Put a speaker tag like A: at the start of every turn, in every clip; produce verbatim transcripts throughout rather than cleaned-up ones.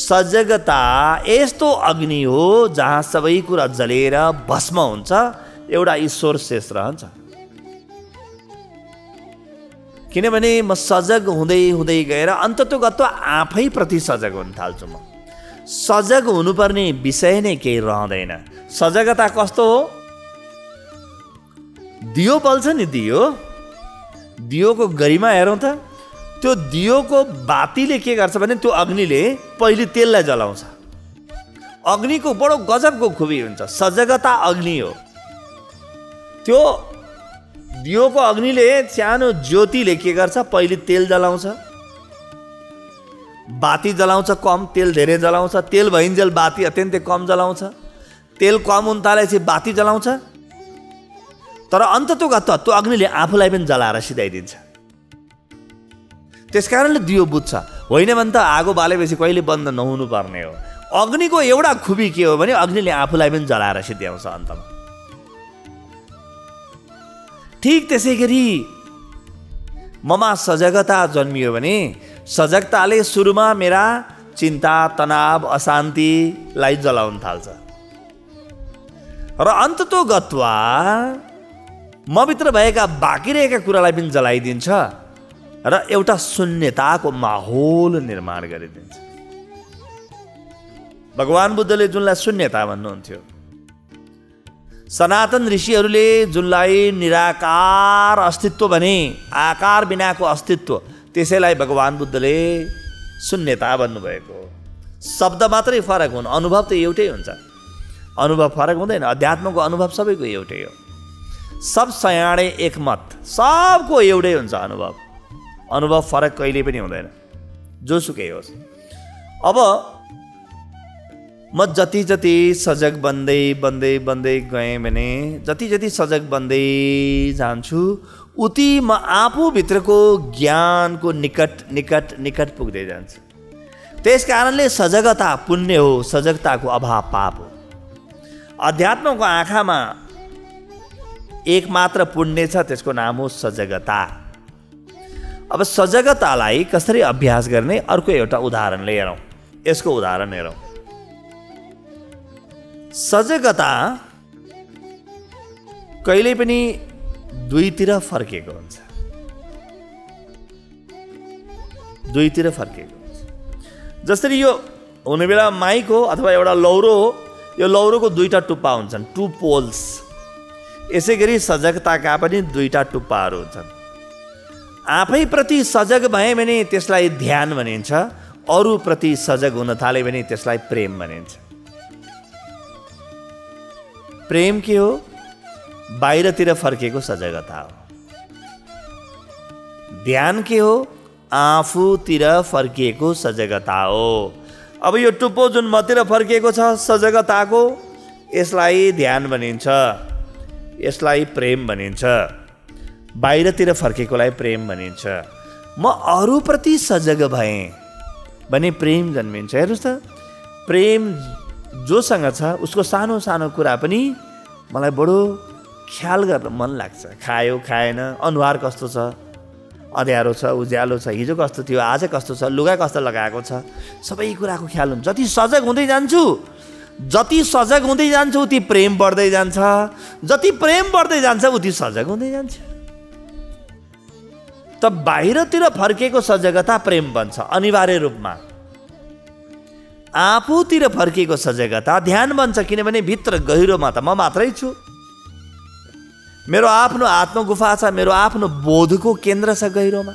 A: सजगता यस्तो अग्नि हो जहाँ सबै कुरा जलेर भस्म हुन्छ, एउटा ईश्वर शेष रहन्छ। किनभने म सजग हुँदै हुँदै गएर अन्ततोगत्व आफै प्रति सजग हुन थाल्छु। म सजग हुनुपर्ने विषय नै केही रहँदैन। सजगता कस्तो हो? दियो बल्छ नि, दियो दियोको गरिमा हेरौँ त। त्यो दियोको बातीले के गर्छ भने त्यो अग्निले पहिले तेललाई जलाउँछ। अग्निको बडो गजबको खुबी हुन्छ, सजगता अग्नि हो। त्यो दियोको अग्निले सानो ज्योतिले के गर्छ, पहिले तेल जलाउँछ, बाती जलाउँछ कम, तेल धेरै जलाउँछ, तेल भइन्जेल बाती अत्यन्तै कम जलाउँछ, तेल कम हुन थालेपछि बाती जलाउँछ। तर अन्ततोगत्व त्यो अग्निले आफूलाई पनि जलाएर सिधाइदिन्छ। त्यसकारणले दियो बुझ्छ। होइन भने त आगो बालेपछि कहिले बन्द नहुनु पर्ने हो। अग्निको एउटा खुबी के हो भने अग्निले आफूलाई पनि जलाएर सिध्याउँछ अन्तमा। ठीक त्यसै गरी ममा सजगता जन्मियो भने सजगताले सुरुमा मेरा चिन्ता, तनाव, अशान्तिलाई जलाउन थाल्छ र अन्ततोगत्वा मभित्र भएका बाँकी रहेका कुरालाई पनि जलाइदिन्छ र एउटा शून्यताको माहौल निर्माण गरिदिन्छ। भगवान बुद्धले जुनलाई शून्यता भन्नुहुन्थ्यो, सनातन ऋषिहरूले जुनलाई निराकार अस्तित्व भने, आकार बिनाको अस्तित्व, त्यसैलाई भगवान बुद्धले शून्यता भन्नुभएको हो। शब्द मात्रै फरक हुन्, अनुभव त एउटै हुन्छ। अनुभव फरक हुँदैन। अध्यात्मको अनुभव सबैको एउटै हो। सब सयाणे एकमत, सबको एउटै हुन्छ अनुभव। अनुभव फरक कहिले पनि हुँदैन, जोसुकै होस्। अब म जति जति सजग बन्दै बन्दै बन्दै गएँ भने, जति जति सजग बन्दै जान्छु उति म आफूभित्रको ज्ञानको निकट निकट निकट पुग्दै जान्छु। त्यस कारणले सजगता पुण्य हो, सजगताको अभाव पाप हो। अध्यात्मको आँखामा एक मात्र पुण्य छ, त्यसको नाम हो सजगता। अब सजगतालाई कसरी अभ्यास गर्ने, अर्को एउटा उदाहरण हेरौँ। यसको उदाहरण हेरौँ। सजगता कहिले पनि दुईतिर फर्केको हुन्छ, दुईतिर फर्केको हुन्छ। जसरी यो हुने बेला माइक हो अथवा एउटा लौरो हो, यो लौरोको दुईटा टुप्पा हुन्छन्, टु पोल्स। यसै गरी सजगताका पनि दुईटा टुप्पाहरू हुन्छन्। आफै प्रति सजग भए भने त्यसलाई ध्यान भनिन्छ, अरू प्रति सजग हुन थाले भने त्यसलाई प्रेम भनिन्छ। प्रेम के हो? बाहिरतिर फर्केको सजगता हो। ध्यान के हो? आफूतिर फर्किएको सजगता हो। अब यो टुप्पो जुन मतिर फर्किएको छ सजगताको, यसलाई ध्यान भनिन्छ, यसलाई प्रेम भनिन्छ। बाहिरतिर फर्केकोलाई प्रेम भनिन्छ। म अरूप्रति सजग भएँ भने प्रेम जन्मिन्छ। हेर्नुहोस् त, प्रेम जोसँग छ उसको सानो सानो कुरा पनि मलाई बडो ख्याल गर्न मन लाग्छ। खायो खाएन, अनुहार कस्तो छ, अँध्यारो छ, उज्यालो छ, हिजो कस्तो थियो, आज कस्तो छ, लुगा कस्तो लगाएको छ, सबै कुराको ख्याल हुन्छ। जति सजग हुँदै जान्छु जति सजग हुँदै जान्छ उति प्रेम बढ्दै जान्छ, जति प्रेम बढ्दै जान्छ उति सजग हुँदै जान्छ। त बाहिरतिर फर्केको सजगता प्रेम बन्छ अनिवार्य रूपमा। आफूतिर फर्केको सजगता ध्यान बन्छ, किनभने भित्र गहिरोमा त म मात्रै छु। मेरो आफ्नो आत्मगुफा छ, मेरो आफ्नो बोधको केन्द्र छ गहिरोमा।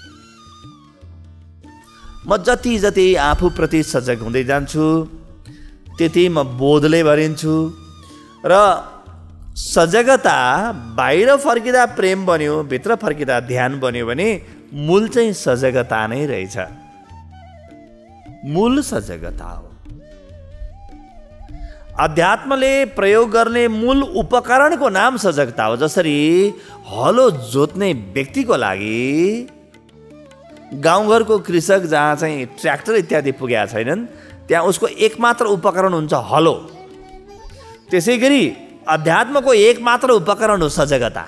A: म जति जति आफूप्रति सजग हुँदै जान्छु त्यति म बोधले भरिन्छु र सजगता बाहिर फर्किँदा प्रेम बन्यो, भित्र फर्किँदा ध्यान बन्यो भने मूल चाहिँ सजगता नै रहेछ। मूल सजगता हो। अध्यात्मले प्रयोग गर्ने मूल उपकरणको नाम सजगता हो। जसरी हलो जोत्ने व्यक्तिको लागि गाउँघरको कृषक जहाँ चाहिँ ट्र्याक्टर इत्यादि पुगेका छैनन् त्यहाँ उसको एकमात्र उपकरण हुन्छ हलो। त्यसै गरी अध्यात्मको एकमात्र उपकरण हो सजगता।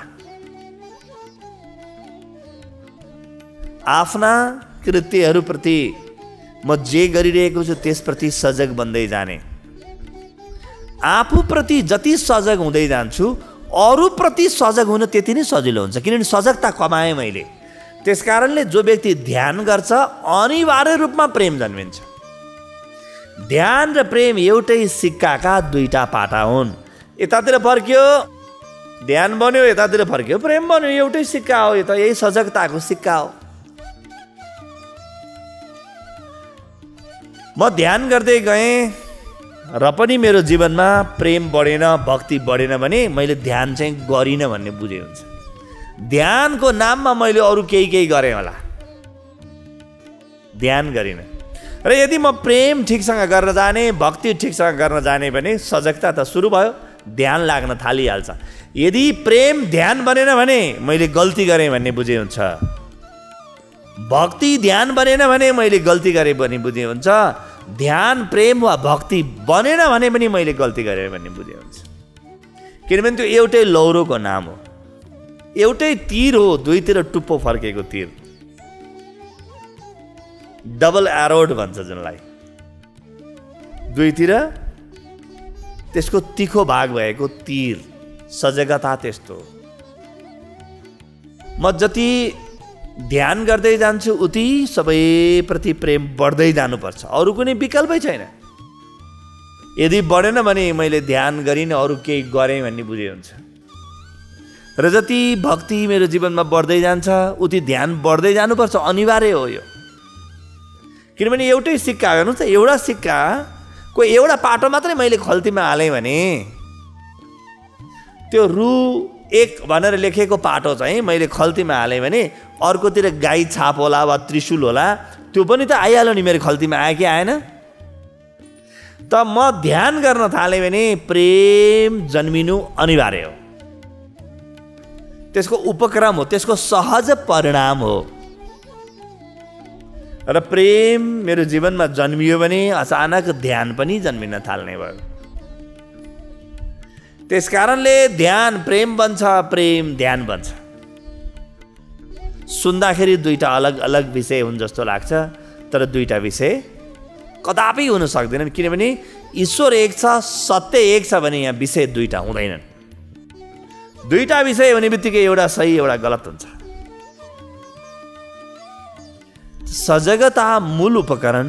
A: आफ्ना कृत्यहरूप्रति म जे गरिरहेको छु त्यसप्रति सजग बन्दै जाने। आफूप्रति जति सजग हुँदै जान्छु अरूप्रति सजग हुन त्यति नै सजिलो हुन्छ, किनभने सजगता कमाएँ मैले। त्यसकारणले जो व्यक्ति ध्यान गर्छ अनिवार्य रूपमा प्रेम जन्मिन्छ। ध्यान र प्रेम एउटै सिक्काका दुईटा पाटा हुन्। यतातिर फर्क्यो ध्यान बन्यो, यतातिर फर्क्यो प्रेम बन्यो, एउटै सिक्का हो। यो त यही सजगताको सिक्का हो। म ध्यान गर्दै गएँ र पनि मेरो जीवनमा प्रेम बढेन, भक्ति बढेन भने मैले ध्यान चाहिँ गरिनँ भन्ने बुझे हुन्छ। ध्यानको नाममा मैले अरू केही केही गरेँ होला, ध्यान गरिनँ। र यदि म प्रेम ठिकसँग गर्न जाने, भक्ति ठिकसँग गर्न जाने भने सजगता त सुरु भयो, ध्यान लाग्न थालिहाल्छ। यदि प्रेम ध्यान बनेन भने मैले गल्ती गरेँ भन्ने बुझे हुन्छ। भक्ति ध्यान बनेन भने मैले गल्ती गरेँ भन्ने बुझे हुन्छ। ध्यान प्रेम वा भक्ति बनेन भने पनि मैले गल्ती गरेँ भन्ने बुझे हुन्छ। किनभने त्यो एउटै लौरोको नाम हो, एउटै तीर हो, दुईतिर टुप्पो फर्केको तीर, डबल एरोड भन्छ जुनलाई। दुईतिर त्यसको तिखो भाग भएको तीर, सजगता त्यस्तो। म जति ध्यान गर्दै जान्छु उति सबैप्रति प्रेम बढ्दै जानुपर्छ, अरू कुनै विकल्पै छैन। यदि बढेन भने मैले ध्यान गरिनँ, अरू केही गरेँ भन्ने बुझे हुन्छ। र जति भक्ति मेरो जीवनमा बढ्दै जान्छ उति ध्यान बढ्दै जानुपर्छ, अनिवार्य हो यो। किनभने एउटै सिक्का हेर्नु त, एउटा सिक्काको एउटा पाटो मात्रै मैले खल्तीमा हालेँ भने त्यो रु एक भनेर लेखेको पाटो चाहिँ मैले खल्तीमा हालेँ भने अर्कोतिर गाई छाप होला वा त्रिशूल होला, त्यो पनि त आइहाल्यो नि मेरो खल्तीमा, आयो कि आएन? त म ध्यान गर्न थालेँ भने प्रेम जन्मिनु अनिवार्य हो, त्यसको उपक्रम हो, त्यसको सहज परिणाम हो। र प्रेम मेरो जीवनमा जन्मियो भने अचानक ध्यान पनि जन्मिन थाल्ने भयो। त्यसकारणले ध्यान प्रेम बन्छ, प्रेम ध्यान बन्छ। सुन्दाखेरि दुईटा अलग अलग विषय हुन् जस्तो लाग्छ, तर दुईटा विषय कदापि हुन सक्दैनन्। किनभने ईश्वर एक छ, सत्य एक छ भने यहाँ विषय दुईटा हुँदैनन्। दुईटा विषय हुने बित्तिकै एउटा सही एउटा गलत हुन्छ। सजगता मूल उपकरण,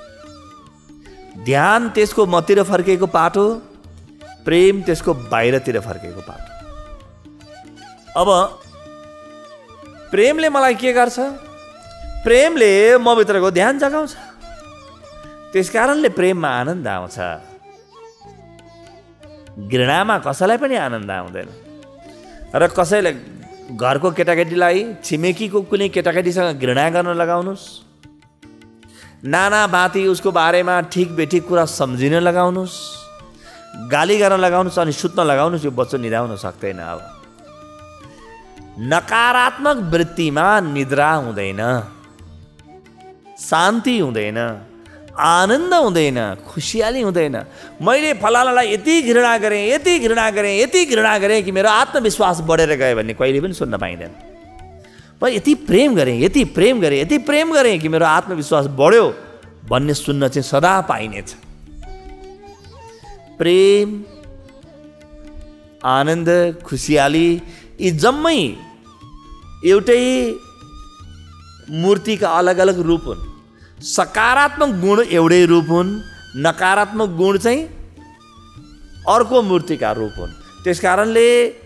A: ध्यान त्यसको मतिर फर्केको पाटो, प्रेम त्यसको बाहिरतिर फर्केको पाटो। अब प्रेमले मलाई के गर्छ? प्रेमले म भित्रको ध्यान जगाउँछ। त्यसकारणले प्रेममा आनन्द आउँछ। घृणामा कसैलाई पनि आनन्द आउँदैन। र कसैले घरको केटाकेटीलाई छिमेकीको कुनै केटाकेटीसँग घृणा गर्न लगाउनुहोस्, नाना बाती उसको बारेमा ठिक बेठिक कुरा सम्झिन लगाउनुहोस्, गाली गर्न लगाउनुहोस् अनि सुत्न लगाउनुहोस्, यो बच्चो निदाउन सक्दैन। अब नकारात्मक वृत्तिमा निद्रा हुँदैन, शान्ति हुँदैन, आनन्द हुँदैन, खुसियाली हुँदैन। मैले फलानालाई यति घृणा गरेँ, यति घृणा गरेँ, यति घृणा गरेँ कि मेरो आत्मविश्वास बढेर गयो भन्ने कहिले पनि सुन्न पाइँदैन। म यति प्रेम गरेँ, यति प्रेम गरेँ, यति प्रेम गरेँ कि मेरो आत्मविश्वास बढ्यो भन्ने सुन्न चाहिँ सदा पाइनेछ। प्रेम, आनन्द, खुसियाली यी जम्मै एउटै मूर्तिका अलग अलग रूप हुन्। सकारात्मक गुण एउटै रूप हुन्, नकारात्मक गुण चाहिँ अर्को मूर्तिका रूप हुन्। त्यसकारणले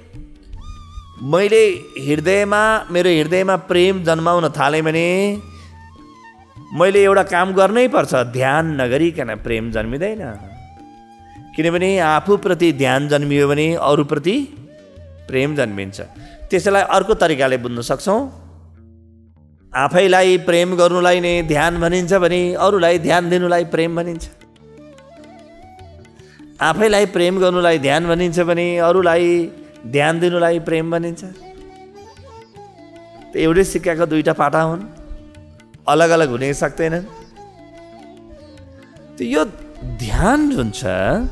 A: मैले हृदयमा मेरो हृदयमा प्रेम जन्माउन थालेँ भने मैले एउटा काम गर्नै पर्छ, ध्यान नगरिकन प्रेम जन्मिँदैन। किनभने आफूप्रति ध्यान जन्मियो भने अरूप्रति प्रेम जन्मिन्छ। त्यसलाई अर्को तरिकाले बुझ्न सक्छौँ। आफैलाई प्रेम गर्नुलाई नै ध्यान भनिन्छ भने अरूलाई ध्यान दिनुलाई प्रेम भनिन्छ। आफैलाई प्रेम गर्नुलाई ध्यान भनिन्छ भने अरूलाई ध्यान दिनुलाई प्रेम भनिन्छ। त एउटै सिक्काका दुईटा पाटा हुन्, अलग अलग हुन सक्दैनन्। त यो ध्यान जुन छ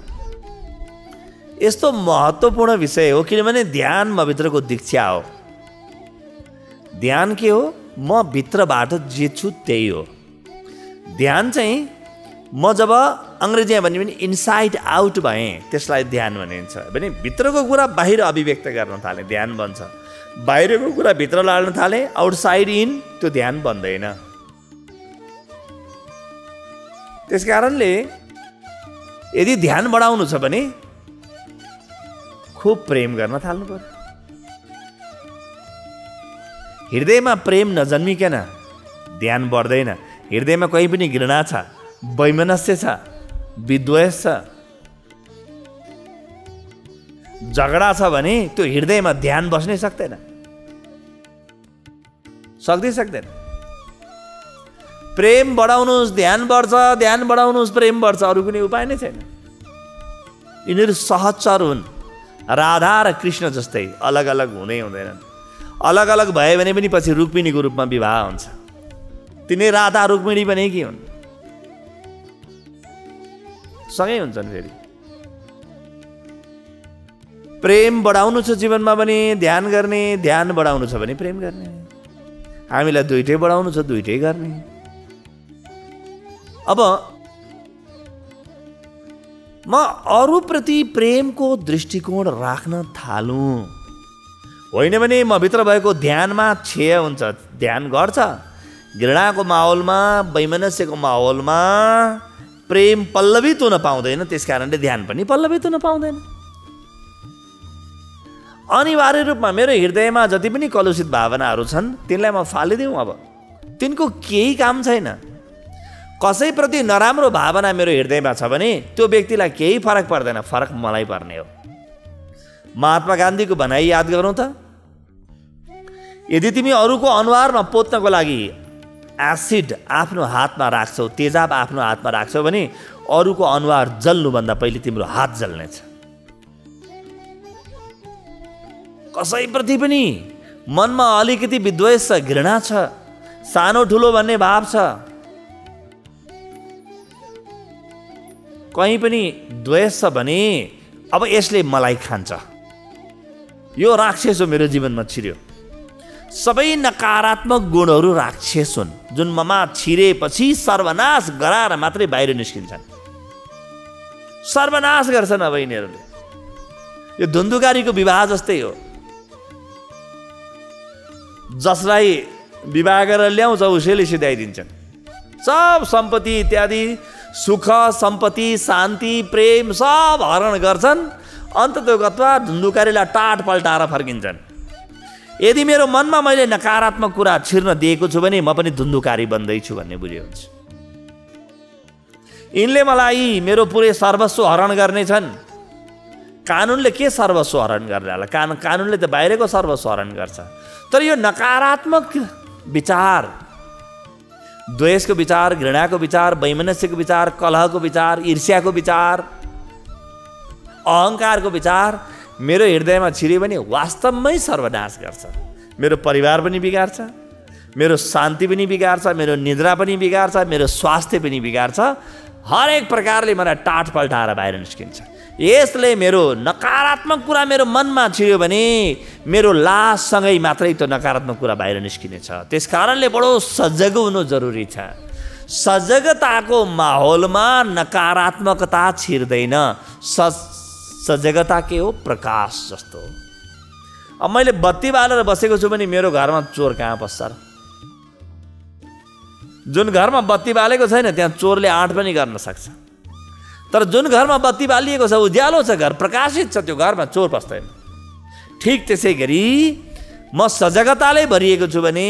A: यस्तो महत्त्वपूर्ण विषय हो, किनभने ध्यान म भित्रको दीक्षा हो। ध्यान के हो? म भित्रबाट जे छु त्यही हो। ध्यान चाहिँ म जब अङ्ग्रेजीमा भन्यो भने इनसाइड आउट भएँ त्यसलाई ध्यान भनिन्छ। भने भित्रको कुरा बाहिर अभिव्यक्त गर्न थालेँ ध्यान बन्छ। बाहिरको कुरा भित्र लाड्न थालेँ आउटसाइड इन त्यो ध्यान बन्दैन। त्यस कारणले यदि ध्यान बढाउनु छ भने खुब प्रेम गर्न थाल्नु पर्यो। हृदयमा प्रेम नजन्मिकन ध्यान बढ्दैन। हृदयमा कहीँ पनि घृणा छ, वैमनस्य छ, विद्वेष छ, झगडा छ भने त्यो हृदयमा ध्यान बस्नै सक्दैन, सक्दै सक्दैन। प्रेम बढाउनुहोस् ध्यान बढ्छ, ध्यान बढाउनुहोस् प्रेम बढ्छ, अरू कुनै उपाय नै छैन। यिनीहरू सहचर हुन्। राधा र कृष्ण जस्तै अलग अलग हुँदै हुँदैनन्। अलग अलग भए भने पनि पछि रुक्मिणीको रूपमा विवाह हुन्छ। तिनै राधा रुक्मिणी पनि के हुन्, सँगै हुन्छन्। फेरि प्रेम बढाउनु छ जीवनमा भने ध्यान गर्ने, ध्यान बढाउनु छ भने प्रेम गर्ने। हामीलाई दुइटै बढाउनु छ, दुइटै गर्ने। अब म अरूप्रति प्रेमको दृष्टिकोण राख्न थालौँ, होइन भने म भित्र भएको ध्यानमा क्षय हुन्छ। ध्यान घट्छ। घृणाको माहौलमा, वैमनस्यको माहौलमा प्रेम पल्लवित हुन पाउँदैन। त्यस कारणले ध्यान पनि पल्लवित हुन पाउँदैन। अनिवार्य रूपमा मेरो हृदयमा जति पनि कलुषित भावनाहरू छन् तिनलाई म फालिदिउँ। अब तिनको केही काम छैन। कसैप्रति नराम्रो भावना मेरो हृदयमा छ भने त्यो व्यक्तिलाई केही फरक पर्दैन, फरक मलाई पर्ने हो। महात्मा गान्धीको भनाइ याद गरौँ त, यदि तिमी अरूको अनुहारमा पोत्नको लागि एसिड आफ्नो हातमा राख्छौ, तेजाब आफ्नो हातमा राख्छौ भने अरूको अनुहार जल्नुभन्दा पहिले तिम्रो हात जल्नेछ। कसैप्रति पनि मनमा अलिकति विद्वेष छ, घृणा छ, सानो ठुलो भन्ने भाव छ, कहीँ पनि द्वेष छ भने अब यसले मलाई खान्छ, यो राक्षस हो मेरो जीवनमा छिर्यो। सबै नकारात्मक गुणहरू राक्षस हुन् जुन ममा छिरेपछि सर्वनाश गराएर मात्रै बाहिर निस्किन्छन्। सर्वनाश गर्छन् अब यिनीहरूले। यो धुन्धुकारीको विवाह जस्तै हो। जसलाई विवाह गरेर ल्याउँछ उसैले सिधाइदिन्छन्। सब सम्पत्ति इत्यादि, सुख सम्पत्ति, शान्ति, प्रेम सब हरण गर्छन्। अन्ततोगत्वा धुन्धुकारीलाई टाट पल्टाएर फर्किन्छन्। यदि मेरो मनमा मैले नकारात्मक कुरा छिर्न दिएको छु भने म पनि धुन्धुकारी बन्दैछु भन्ने बुझ्यो हुन्छ। यिनले मलाई मेरो पुरै सर्वस्व हरण गर्नेछन्। कानुनले के सर्वस्व हरण गर्ने होला? कान कानुनले त बाहिरको सर्वस्व हरण गर्छ। तर यो नकारात्मक विचार, द्वेषको विचार, घृणाको विचार, वैमनस्यको विचार, कलहको विचार, ईर्ष्याको विचार, अहङ्कारको विचार मेरो हृदयमा छिर्यो भने वास्तवमै सर्वनाश गर्छ। मेरो परिवार पनि बिगार्छ, मेरो शान्ति पनि बिगार्छ, मेरो निद्रा पनि बिगार्छ, मेरो स्वास्थ्य पनि बिगार्छ। हरेक प्रकारले मलाई टाट पल्टाएर बाहिर निस्किन्छ। यसले मेरो नकारात्मक कुरा मेरो मनमा छिर्यो भने मेरो लाससँगै मात्रै त्यो नकारात्मक कुरा बाहिर निस्किनेछ। त्यस कारणले बडो सजग हुनु जरुरी छ। सजगताको माहौलमा नकारात्मकता छिर्दैन। सज सजगता के हो? प्रकाश जस्तो। अब मैले बत्ती बालेर बसेको छु भने मेरो घरमा चोर कहाँ पस्छ र? जुन घरमा बत्ती बालेको छैन त्यहाँ चोरले आँट पनि गर्न सक्छ। तर जुन घरमा बत्ती बालिएको छ, उज्यालो छ, घर प्रकाशित छ, त्यो घरमा चोर पस्दैन। ठिक त्यसै गरी म सजगताले भरिएको छु भने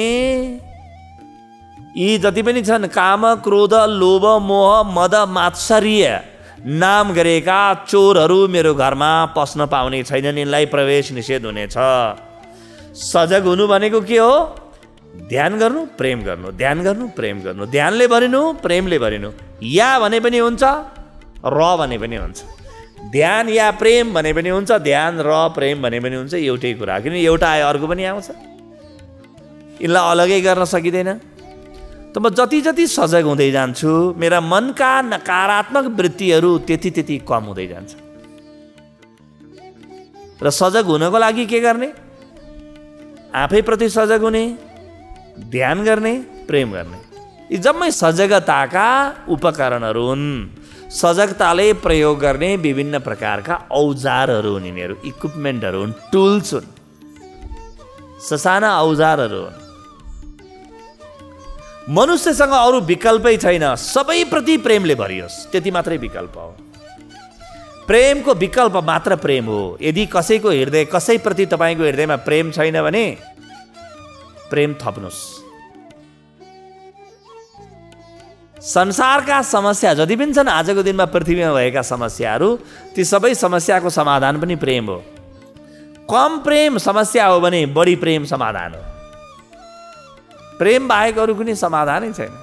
A: यी जति पनि छन् काम, क्रोध, लोभ, मोह, मद, मात्सर्य नाम गरेका चोरहरू मेरो घरमा पस्न पाउने छैनन्। यिनलाई प्रवेश निषेध हुनेछ। सजग हुनु भनेको के हो? ध्यान गर्नु, प्रेम गर्नु, ध्यान गर्नु, प्रेम गर्नु, ध्यानले भरिनु, प्रेमले भरिनु। या भने पनि हुन्छ, र भने पनि हुन्छ। ध्यान या प्रेम भने पनि हुन्छ, ध्यान र प्रेम भने पनि हुन्छ। एउटै कुरा, किन एउटा आयो अर्को पनि आउँछ। यिनलाई अलगै गर्न सकिँदैन। त म जति जति सजग हुँदै जान्छु मेरा मनका नकारात्मक वृत्तिहरू त्यति त्यति कम हुँदै जान्छ। र सजग हुनको लागि के गर्ने? आफैप्रति सजग हुने, ध्यान गर्ने, प्रेम गर्ने। यी जम्मै सजगताका उपकरणहरू हुन्। सजगताले प्रयोग गर्ने विभिन्न प्रकारका औजारहरू हुन्, यिनीहरू इक्विपमेन्टहरू हुन्, टुल्स हुन्, ससाना औजारहरू हुन्। मनुष्यसँग अरू विकल्पै छैन, सबैप्रति प्रेमले भरियोस्, त्यति मात्रै विकल्प हो। प्रेमको विकल्प मात्र प्रेम हो। यदि कसैको हृदय कसैप्रति तपाईँको हृदयमा प्रेम छैन भने प्रेम थप्नुहोस्। संसारका समस्या जति पनि छन्, आजको दिनमा पृथ्वीमा भएका समस्याहरू, ती सबै समस्याको समाधान पनि प्रेम हो। कम प्रेम समस्या हो भने बढी प्रेम समाधान हो। प्रेम बाहेक अरू कुनै समाधानै छैन।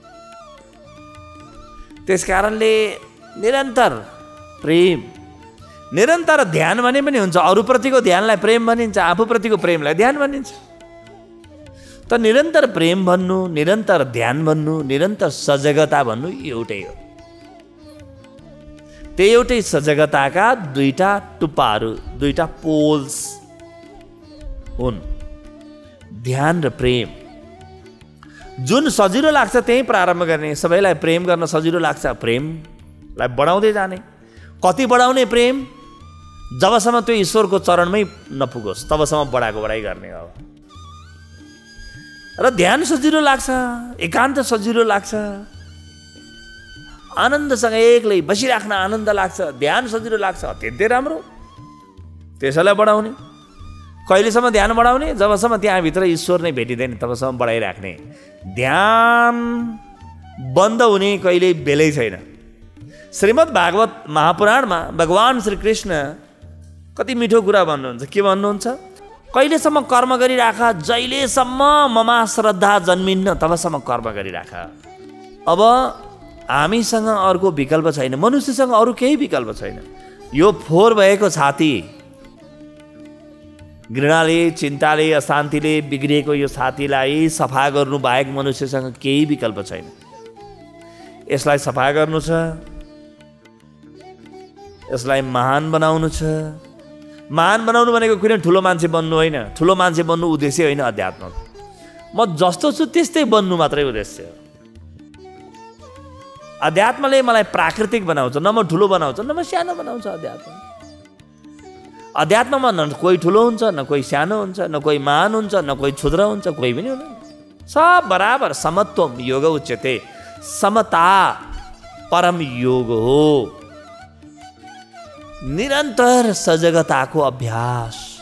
A: त्यसकारणले निरन्तर प्रेम, निरन्तर ध्यान भने पनि हुन्छ। अरूप्रतिको ध्यानलाई प्रेम भनिन्छ, आफूप्रतिको प्रेमलाई ध्यान भनिन्छ। त निरन्तर प्रेम भन्नु, निरन्तर ध्यान भन्नु, निरन्तर सजगता भन्नु एउटै हो। त्यो एउटै सजगताका दुईटा टुप्पाहरू, दुईटा पोल्स हुन्, ध्यान र प्रेम। जुन सजिलो लाग्छ त्यही प्रारम्भ गर्ने, सबैलाई प्रेम गर्न सजिलो लाग्छ, प्रेमलाई बढाउँदै जाने। कति बढाउने प्रेम? जबसम्म त्यो ईश्वरको चरणमै नपुगोस् तबसम्म बढाएको बढाइ गर्ने हो। र ध्यान सजिलो लाग्छ, एकान्त सजिलो लाग्छ, आनन्दसँग एक्लै बसिराख्न आनन्द लाग्छ, ध्यान सजिलो लाग्छ, अत्यन्तै राम्रो। त्यसैलाई बढाउने। कहिलेसम्म ध्यान बढाउने? जबसम्म त्यहाँभित्र ईश्वर नै भेटिँदैन तबसम्म बढाइराख्ने। ध्यान बन्द हुने कहिले बेलै छैन। श्रीमद् भागवत महापुराणमा भगवान् श्रीकृष्ण कति मिठो कुरा भन्नुहुन्छ। के भन्नुहुन्छ? कहिलेसम्म कर्म गरिराख, जहिलेसम्म ममा श्रद्धा जन्मिन्न तबसम्म कर्म गरिराख। अब हामीसँग अर्को विकल्प छैन, मनुष्यसँग अरू केही विकल्प छैन। यो फोहोर भएको छाती, घृणाले, चिन्ताले, अशान्तिले बिग्रिएको यो छातीलाई सफा गर्नु बाहेक मनुष्यसँग केही विकल्प छैन। यसलाई सफा गर्नु छ, यसलाई महान बनाउनु छ। महान बनाउनु भनेको कुनै ठुलो मान्छे बन्नु होइन, ठुलो मान्छे बन्नु उद्देश्य होइन अध्यात्म। म जस्तो छु त्यस्तै बन्नु मात्रै उद्देश्य हो। अध्यात्मले मलाई प्राकृतिक बनाउँछ, न म ठुलो बनाउँछ न म सानो बनाउँछ। अध्यात्म अध्यात्ममा न कोही ठुलो हुन्छ, न कोही सानो हुन्छ, न कोही महान हुन्छ, न कोही क्षुद्र हुन्छ, कोही पनि हुँदैन। सब बराबर, समत्वम योग उच्यते। समता परम योग हो। निरन्तर सजगताको अभ्यास।